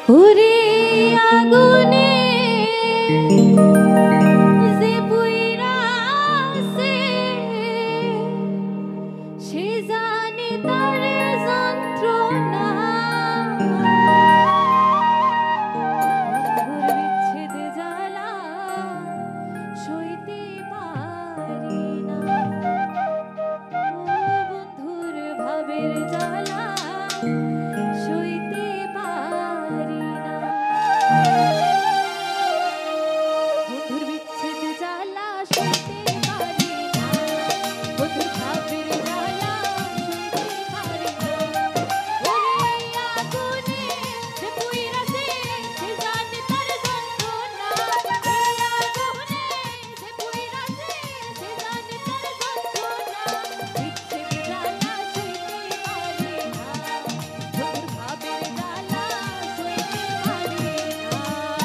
ওরে আগুনে যে পুইরাছে সে জানে তার যন্ত্রণা বন্ধুর বিচ্ছেদ জ্বালা সইতে পারি না ও বন্ধুর ভাবের জ্বালা সইতে পারি না বন্ধুর বিচ্ছেদ জ্বালা সইতে পারি না বন্ধুর ভাবের জ্বালা সইতে পারি না ওরে আগুনে যে পুইরাছে সে জানে তার যন্ত্রণা এই আগুনে যে পুইরাছে সে জানে তার যন্ত্রণা বিচ্ছেদ জ্বালা সইতে পারি না বন্ধুর ভাবের জ্বালা সইতে পারি না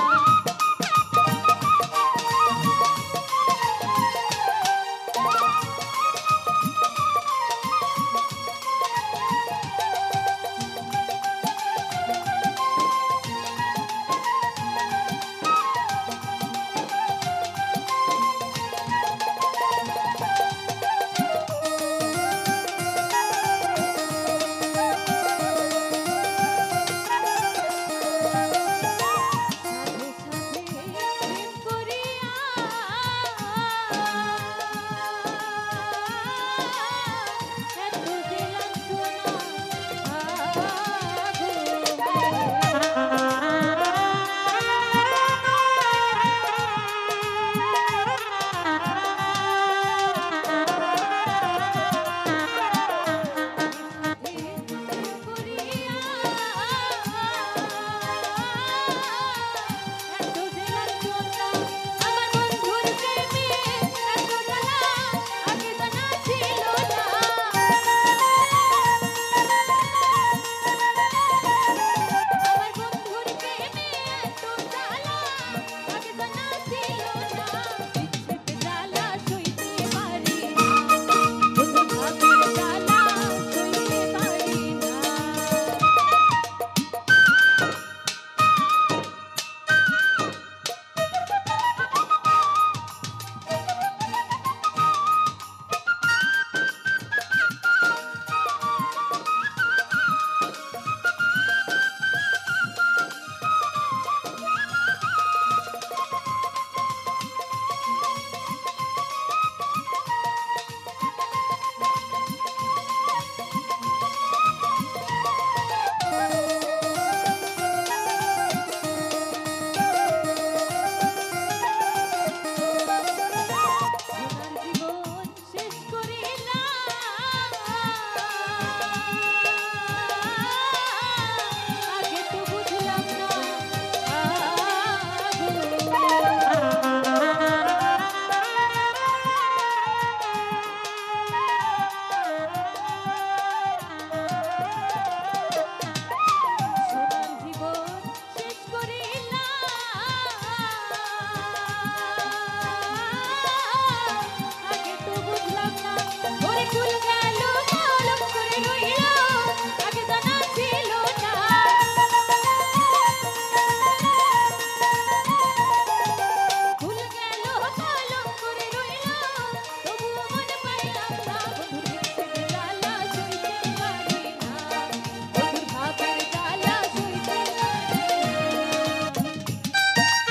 সাথে সাথে প্রেম করিয়া এত যে লাঞ্ছনা এত যে লাঞ্ছনা আমার বন্ধুর প্রেমে এত জ্বালা আগে জানা ছিল না আমার বন্ধুর প্রেমে এত জ্বালা আগে জানা ছিল না বিচ্ছেদ জ্বালা সইতে পারি না বন্ধুর ভাবের জ্বালা সইতে পারি না সোনার জীবন শেষ করিলাম আগে তো বুঝলাম না সোনার জীবন শেষ করিলাম আগে তো বুঝলাম না ওরে কুল গেল কলম করে রইল আগে জানা ছিল না কুল গেল কলম করে রইল তবুও মনে পাইলাম না বন্ধুর বিচ্ছেদ জ্বালা সইতে পারি না বন্ধুর ভাবের জ্বালা সইতে পারি না